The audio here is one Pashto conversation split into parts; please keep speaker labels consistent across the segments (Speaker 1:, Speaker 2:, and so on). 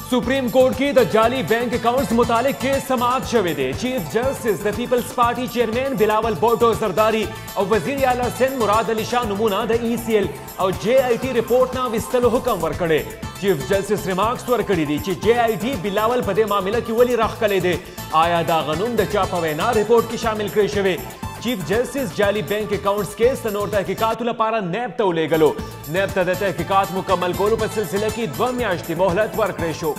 Speaker 1: Supreme court की द जाली बैंक अकाउंट्स मुतालिक केस समाअत शवे दे। चीफ जस्टिस द Peoples Party chairman Bilawal Bhutto Zardari और वजीर आला सिंध मुराद अली शाह नमूना द ECL और JIT रिपोर्ट ना विस्तलो हुक्म वर्कड़े। चीफ जस्टिस रिमार्क्स वर्कड़ी दी ची JIT बिलावल पदे मामला की वली रख कले दे आया दा गनुम द चापवेना रिपोर्ट की शामिल करे शवे। चीफ जस्टिस जाली बैंक अकाउंट्स केस तनोर तहकीकात पारा नैब तौले गलो नैब तद तहकीकात मुकम्मल गोलू पर सिलसिले की 2 म्याश्ती मोहलत वर्क रेशो।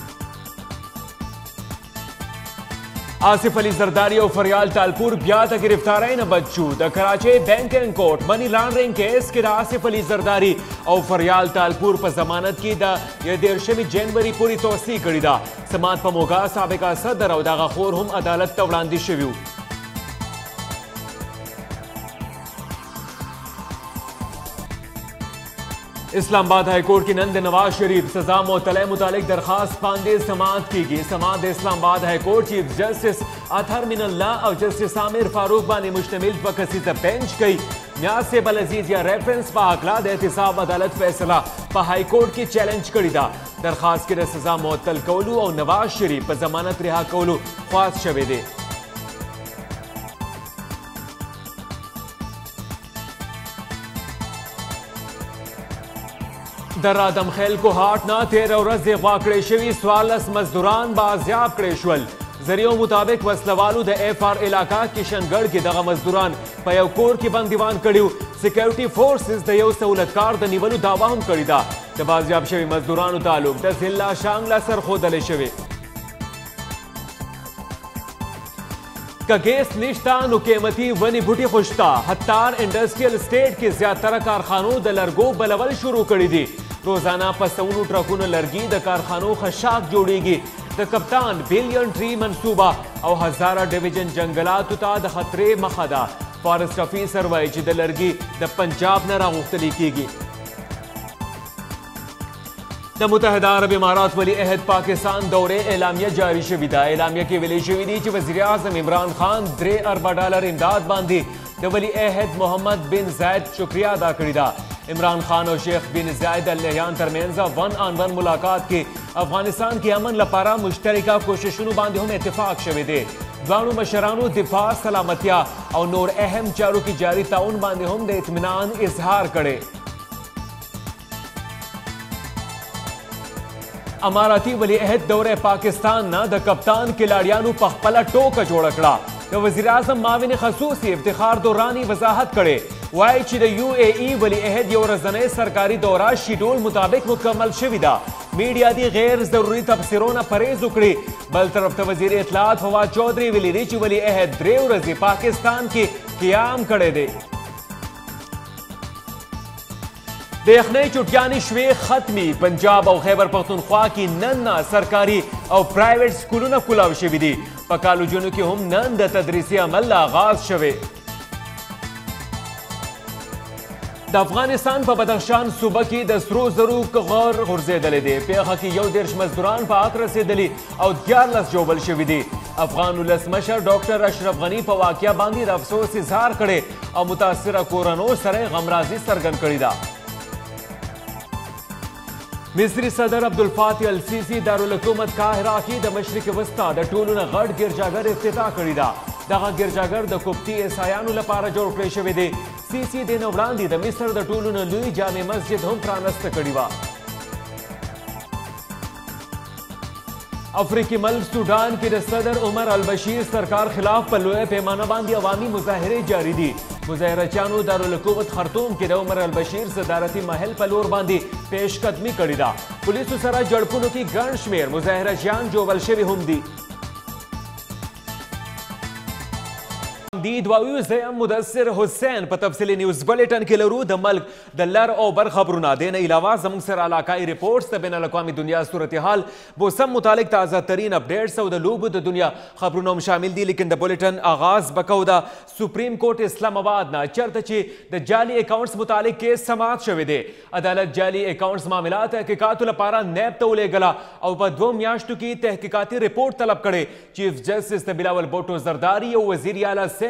Speaker 1: आसिफ अली जरदारी और फरियाल तालपुर ब्यात गिरफ्तार न बच्चू द Karachi bank and court money laundering case के आसिफ अली जरदारी और फरियाल तालपुर पर जमानत की द ये 13 जनवरी पूरी तोसी कड़ी दा समात पर मोगा साबिका सदर और दागा खोर हम अदालत तवलांदी शिव्यू। इस्लामाबाद हाईकोर्ट की नंद नवाज शरीफ सजा मोतले मुतालिक दरखास्त पांदे समात की गई। समात Islamabad high court chief justice Athar Minallah और जस्टिस आमिर फारूक बानी मुश्तमिल बकसी बेंच गई न्याज से बलजीज या रेफरेंस पाकलाद एहतिसाब अदालत फैसला पर हाईकोर्ट की चैलेंज करी दा दरखास्त के सजा मोतल कौलू और नवाज शरीफ पर जमानत रिहा कौलू ख्वास शवे दे। दर्रा दमखेल को हाट ना 13 रज वाकड़े शवी स्वालस मजदूरान बाजियाब कड़ेशवल जरियों मुताबिक वसलवालू द FR इलाका किशनगढ़ के दगा मजदूरान पयवकोर की बंद दीवान कड़ियो सिक्योरिटी फोर्सेस द यो सहूलतकार द निवलू दावाहम कड़ीदा द बाजियाब शवी मजदूरान तालुक द जिला शांगला सरखोदले शवे कगेस निश्ता नुकेमती वनी भुटी खुश्ता हत्तार इंडस्ट्रियल स्टेट के ज्यादातर कारखानों द लरगो बलवल शुरू कड़ी दी रोजाना पसौनू ट्रकों लरगी द कारखानों खशाक जोड़ेगी द कप्तान बिलियन ट्री मनसूबा और हजारा डिवीजन जंगलात उता द खतरे मखदा फॉरेस्ट ऑफिसर वाइज द लरगी द पंजाब न रागुख्तली कीगी। द मुत्तहिदा अरब इमारात वली अहद पाकिस्तान दौरे एलामिया जारी शविदा एलामिया की वली शविदी च वज़ीर आज़म इमरान खान $3 अरब इमदाद बांधी द वली अहद मोहम्मद बिन जायद शुक्रिया अदा करीदा। इमरान खान और शेख बिन ज़ायद अल नहयान दरमियान 1-on-1 मुलाकात की अफगानिस्तान की अमन लपारा मुश्तरका कोशिशों बांधे हम इतफाक शवे दे दानू मशरानू दिफा सलामतिया और नूर अहम चारों की जारी ताउन बांधे हम दे इत्मीनान इजहार करे। अमाराती वली अहद दौरे पाकिस्तान ना द कप्तान खिलाड़ियानू पखपला टोका जोड़कड़ा द वज़ीर आज़म माविन खसूसी इफ्तिखार दौरानी वजाहत करे वाइच द UAE वली अहद यो रजने सरकारी दौरा शेड्यूल मुताबिक मुकम्मल शविदा मीडिया दी गैर जरूरी तबसरों न परहेज उकड़ी बल तरफ त वज़ीर इत्तलात फवाद चौधरी वली रिच वली अहद द्रेव रजी पाकिस्तान की क़याम करे दे देखने चुटियानी शवे खत्मी पंजाब और खैबर पख्तूनख्वा की नन्ना सरकारी और प्राइवेट स्कूलों न कुलाव शविदी पकालू जुनू की हम नंद तदरीसी अमल आगाज शवे द अफगानिस्तान पर बदख्शान सुबह की दसरो जरू गौर गुर्जे दले दे पेखा की यो देश मजदूरान पर आकर से दली और 11 जोबल शविदी अफगान उलस मशर डॉक्टर अशरफ गनी पर वाकिया बांधी अफसोस इजहार करे और मुतासरा कोरनो सरे गमराजी सरगन करीदा। मिस्री सदर अब्दुल फातिह अल सीसी दारुल हुकूमत काहिरा की द मशरिक वस्ता द टूलू न गढ़ गिरजागर इफ्तिताह करीदा दगा गिरजागर द कुप्ती ईसायानु लपारा जोड़ करे शवे दे सीसी दिन वरांदी द मिस्र द टूलू न लुई जामे मस्जिद हम प्रानस्त करीवा। अफ्रीकी मुल्क सूडान के सदर उमर अल बशीर सरकार खिलाफ पल्लुए पैमाना बांधी अवामी मुजाहरे जारी दी मुजाहरा चानू दारुल हुकूमत खर्तूम के उमर अल बशीर सदारती महल पलोर बांधी पेशकदमी करीदा पुलिस सरा जड़पुनों की गण शमेर मुजाहरा जान जो वलशे हम दी मुदस्सिर हुसैन पर तफसीली न्यूज बुलेटिन के लरू द मल्क द लर ओबर खबरुना देने अलावा जमुंग सर इलाकाई रिपोर्ट्स द बैन अल-अक़वामी दुनिया सूरत हाल वो सब मुतालिक ताज़ा तरीन अपडेट्स और द लूब द दुनिया खबरुना शामिल दी लेकिन द बुलेटिन आगाज बकौदा सुप्रीम कोर्ट इस्लामाबाद ना चरतची द जाली अकाउंट्स मुतालिक केस समात शवे दे अदालत जाली अकाउंट्स मामला तहकीकातुल पारा नैब तौले गला और पर 2 म्याश्तों की तहकीकाती रिपोर्ट तलब करे चीफ जस्टिस बिलावल भुट्टो जरदारी और वज़ीर आला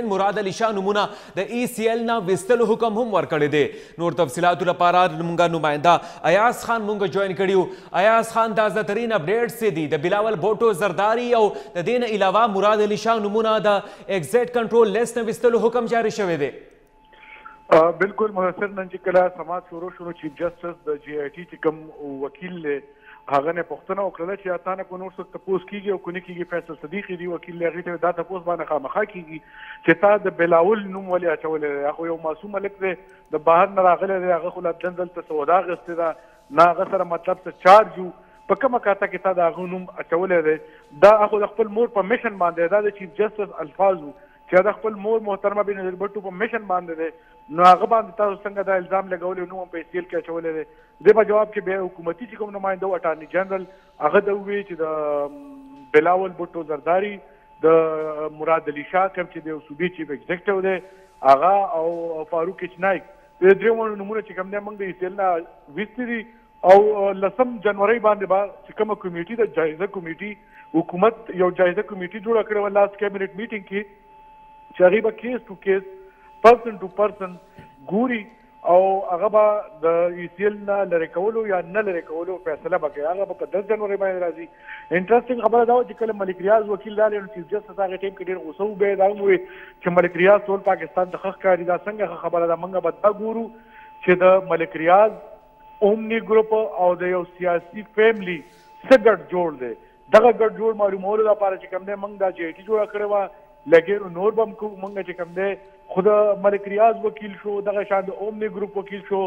Speaker 1: زین مراد علي شاه نمونه د ECL نه وستلو حکم هم ورکړی دی. نور تفصیلاتو لپاره مونږه نماینده ایاز خان مونږ جوائن کړیو. ایاز خان تازه ترین اپډیټس دي د بلاول بوټو زرداری او د دې نه علاوه مراد علي شاه نمونه د ایگزیکټ کنټرول لیست نه وستلو حکم جاری شوی دی.
Speaker 2: بالکل مدثر نن چې کله سماعت شروع شو چیف جسټس د GIT چې کوم وکیل هغه نه پوښتنه وکړه چې اتانه کو نور څه تپوس کیږي او کو نه کیږي. فیصل صدیقی دی وکیل هغې ته دا تپوس باندې خامخا کیږي چې تا د بلاول نوم ولې اچولی دی. هغه یو معصوم هلک دی د بهر نه راغلی دی. هغه خو لا دلته سودا اخیستې ده نه هغه سره مطلب څه چارج و په کومه کاته کې تا د هغه نوم اچولی دی. دا هغه د خپل مور په میشن باندې دا د چیف جسټس الفاظ و چې د خپل مور محترمه بنظیر بټو په میشن باندې دی. نو هغه باندې تاسو څنګه دا الزام لګولی نو هم په ECL کې اچولی دی. دې په جواب کې بیا حکومتي چې کوم نماینده و اټارني جنرال هغه د وویل چې د بلاول بټو زرداری د مراد علي شاه کوم چې د صوبې چیف ایگزیکټیو دی هغه او فاروق اچنایک د درېیمو نومونه چې کوم دی موږ د ECL نه ویستي دي. او 10 جنوري باندې به چې کومه کمیټي د جایزه کمیټي حکومت یو جایزه کمیټي جوړه کړې وه لاست کابینټ میټینګ کې چې هغې به کیس ټو کیس پرسن ټو پرسن ګوري او هغه به د ECL نه لرې کولو یا نه لرې کولو فیصله به کوي. هغه به په 10 جنوري باندې راځي. انټرسټینګ خبره دا وه چې کله ملک ریاض وکیل راغلی نو چیف جسټس هغې ټایم کې ډېر غوسه و. بیا یې دا وویل چې ملک ریاض ټول پاکستان ته ښه ښکاري. دا څنګه ښه خبره ده. موږ به دا ګورو چې د ملک ریاض اومني ګروپ او د یو سیاسي فیملی څه ګډ جوړ دی. دغه ګډ جوړ معلومولو لپاره چې کوم دی موږ دا GIT جوړه کړې وه لګې نور به هم کوو. موږ چې کوم دی خو د ملک ریاض وکیل شو دغه شان د اومني ګروپ وکیل شو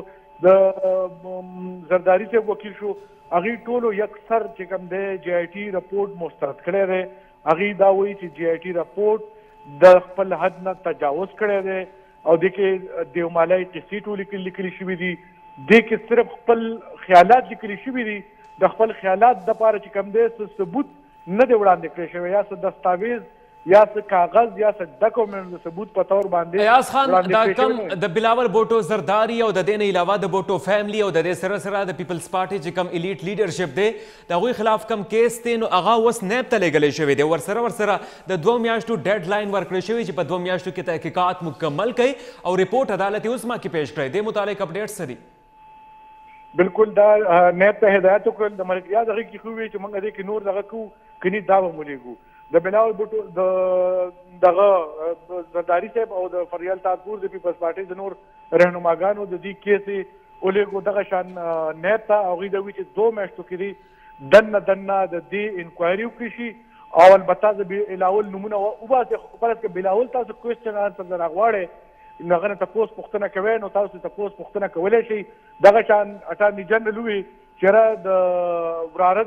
Speaker 2: د زرداری صاحب وکیل شو هغې ټولو یکسر چې کوم دی GIT رپورټ مسترد کړی دی. هغې دا وایي چې GIT رپورټ د خپل حد نه تجاوز کړی دی او دې کې دیومالۍ قصې ټولې لیکلي شوي دي. دې کې صرف خپل خیالات لیکلي شوي دي. د خپل خیالات دپاره چې کوم دی څه ثبوت نه دی وړاندې کړی شوی یا څه دستاویز یا څه کاغذ یا څه ډاکومنټ د ثبوت په طور باندې.
Speaker 1: ایاز خان دا کوم د بلاول بوټو زرداری او د دې نه علاوه د بوټو فیملی او د دې سره سره د پیپلز پارټي چې کوم الیټ لیډرشپ دی د هغوی خلاف کوم کیس دی نو هغه اوس نیب ته لیږلی شوی دی. ورسره د 2 میاشتو ډیډ لاین ورکړی شوی چې په 2 میاشتو کې تحقیقات مکمل کوي او رپورټ عدالت عظما کې پیش کړی. دې متعلق اپډیټس څه دي؟
Speaker 2: بالکل دا نیب ته هدایت وکړل د ملک ریاض هغې کې خو وویل چې موږ دې کې نور دغه کوو که نه دا به مو لیږو. د بلاول بوټو د دغه زرداري صاحب او د فریال تاکور د پیپلز پارټۍ د نور رهنماګانو د دې کیس یې ولېږو دغه شان نیب ته. هغوی دا وایي چې 2 میاشتو کې دې دننه د دې انکوایري وکړي شي او البته د بلاول نومونه وباسي. خو فرض که بلاول تاسو کوېسچن آنسر در راغواړئ نو هغه نه تپوس پوښتنه کوئ نو تاسو تپوس پوښتنه کولی شئ. دغه شان اټارني جنرال وویل چې یاره د وراره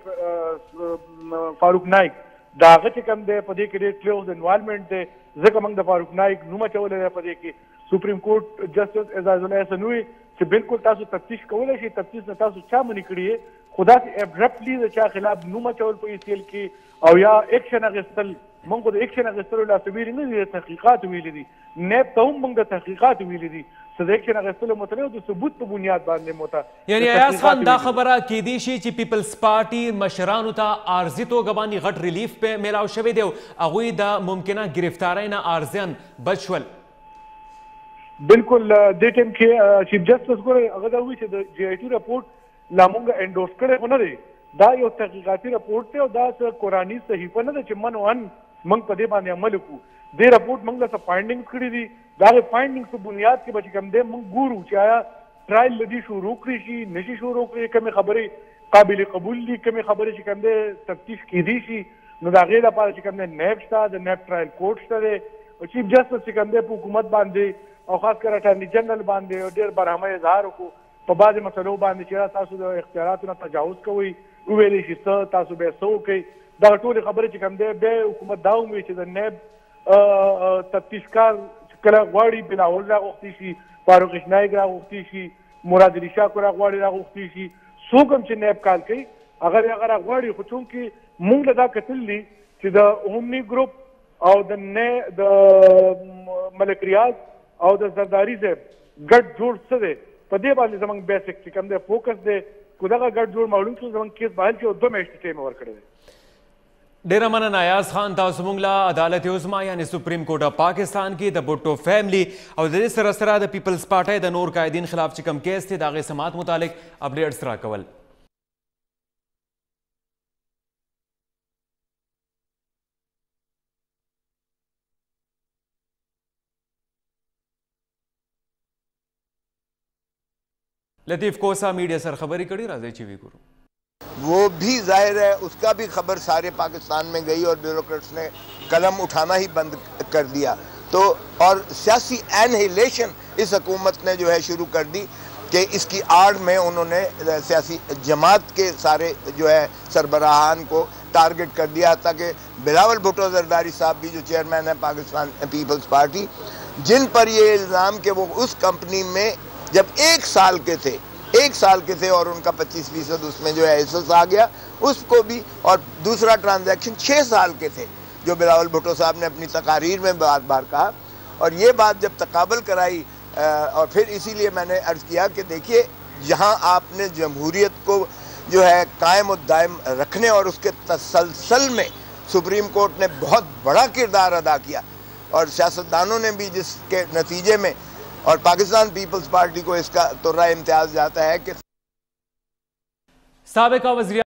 Speaker 2: دی فاروق نایک د هغه چې کوم دی په دې کې ډېر کلوز انوالومنټ دی ځکه موږ د فاروق نایک نوم اچولی دی په دې کې. سپریم کورټ جسټس اعزاز الله احسن وویل چې بالکل تاسو تفتیش کولی شئ. تفتیش نه تاسو چا منې کړي یې خو داسې ابرپټلي د چا خلاف نوم اچول په ECL کې او یا ایکشن اخیستل. موږ خو د ایکشن اخیستلو لاسه ویلي نه دي د تحقیقات ویلي دي. نیب ته هم موږ د تحقیقات ویلي دي څه د ایکشن اخیستلو متنوع د ثبوت په بنیاد باندې موته.
Speaker 1: یعنی ایاز خان دا خبره کیدی شي چې پیپلز پارټي مشرانو ته عارضي توګه باندې غټ ریلیف په میلاو شوی دی او هغوی د ممکنه ګرفتارۍ نه عارضیان بچ شول.
Speaker 2: بالکل دې ټایم کې چیف جسټس ګورئ هغه دا وایي چې د GIT رپورټ لا موږ انډورس کړی خو نه دی. دا یو تحقیقاتي رپورټ دی او دا څه قرآني صحیفه نه ده چې من وان موږ په دې باندې عمل وکړو. دې رپورټ موږ له څه فایندنګز کړي دي. د هغې فایندنګز په بنیاد کې به چې کوم دی موږ ګورو چې آیا ټرایل له دې شروع کړي شي نشي شروع کړي. کومې خبرې قابل قبول دي کومې خبرې چې کوم دی تفتیش کیدی شي نو د هغې لپاره چې کوم دی نیب شته د نیب ټرایل کورټ شته دی او چیف جسټس چې کوم دی په حکومت باندې او خاص کر اټارني جنرال باندې ډېر برهمه اظهار وکړو په بعضې مسلو باندې چې تاسو د اختیاراتو نه تجاوز کوئ وویلی شي څه تاسو بیا څه وکئ. دغه ټولې خبرې چې کوم دی بیا حکومت دا هم وایي چې د نیب تفتیشکار چې کله غواړي بلاول راغوښتي شي فاروق اچنایک راغوښتي شي مراد علي شاه کو راغواړي راغوښتي شي څوک هم چې نیب کال کوي هغه راغواړي. خو چونکې موږ له دا کتلي چې د اومني ګروپ او د ملک ریاض او د زرداری صاحب ګډ جوړ څه دی په دې باندې زموږ بیسک چې کوم دی فوکس دی. خو دغه ګډ جوړ معلوم شو زموږ کیس بحال شي او 2 میاشتې ټایم ورکړی دی.
Speaker 1: डेरा मना नायाज खान तासमुंगला अदालत उज़्मा यानी सुप्रीम कोर्ट ऑफ पाकिस्तान की द भुट्टो फैमिली और सरसरा द पीपल्स पार्टी द नूर कायदीन खिलाफ चिकम केस थे दागे समात मुतालिक अपडेट्स राकवल लतीफ कोसा मीडिया सर खबरी कड़ी राजे चीवी गुरु
Speaker 3: वो भी जाहिर है उसका भी खबर सारे पाकिस्तान में गई और ब्यूरोक्रेट्स ने कलम उठाना ही बंद कर दिया। तो और सियासी एनहिलेशन इस हुकूमत ने जो है शुरू कर दी कि इसकी आड़ में उन्होंने सियासी जमात के सारे जो है सरबराहान को टारगेट कर दिया, ताकि बिलावल भुट्टो जरदारी साहब भी जो चेयरमैन है पाकिस्तान पीपल्स पार्टी, जिन पर ये इल्ज़ाम कि वो उस कंपनी में जब एक साल के थे और उनका 25% उसमें जो है हिस्सा आ गया, उसको भी, और दूसरा ट्रांजैक्शन 6 साल के थे जो बिलावल भुट्टो साहब ने अपनी तकारीर में बार बार कहा। और ये बात जब तकाबल कराई और फिर इसीलिए मैंने अर्ज़ किया कि देखिए, जहां आपने जमहूरियत को जो है कायम और दायम रखने और उसके तसलसल में सुप्रीम कोर्ट ने बहुत बड़ा किरदार अदा किया और सियासतदानों ने भी, जिसके नतीजे में और पाकिस्तान पीपल्स पार्टी को इसका तुर्रा इम्तियाज जाता है कि
Speaker 1: साबिका वज़ीर